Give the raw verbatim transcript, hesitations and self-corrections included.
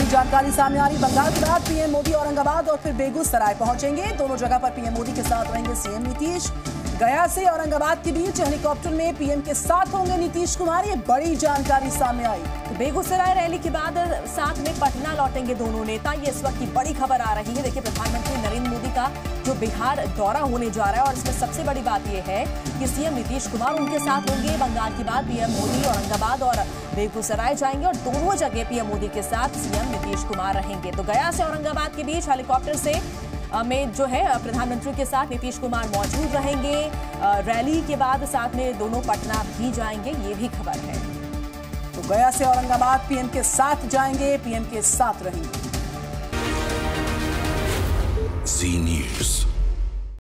जानकारी सामने आ रही। बंगाल के बाद पीएम मोदी औरंगाबाद और फिर बेगूसराय पहुंचेंगे। दोनों जगह पर पीएम मोदी के साथ रहेंगे सीएम नीतीश। गया से औरंगाबाद के बीच हेलीकॉप्टर में पीएम के साथ होंगे नीतीश कुमार। ये बड़ी जानकारी सामने आई। तो बेगूसराय रैली के बाद साथ में पटना लौटेंगे दोनों नेता। ये इस वक्त की बड़ी खबर आ रही है। देखिए, प्रधानमंत्री नरेंद्र मोदी का जो बिहार दौरा होने जा रहा है और इसमें सबसे बड़ी बात यह है कि सीएम नीतीश कुमार उनके साथ होंगे। बंगाल के बाद पीएम मोदी औरंगाबाद और बेगूसराय जाएंगे और दोनों जगह पीएम मोदी के साथ सीएम नीतीश कुमार रहेंगे। तो गया से औरंगाबाद के बीच हेलीकॉप्टर से में जो है प्रधानमंत्री के साथ नीतीश कुमार मौजूद रहेंगे। रैली के बाद साथ में दोनों पटना भी जाएंगे, ये भी खबर है। तो गया से औरंगाबाद पीएम के साथ जाएंगे, पीएम के साथ रहेंगे। Zee news.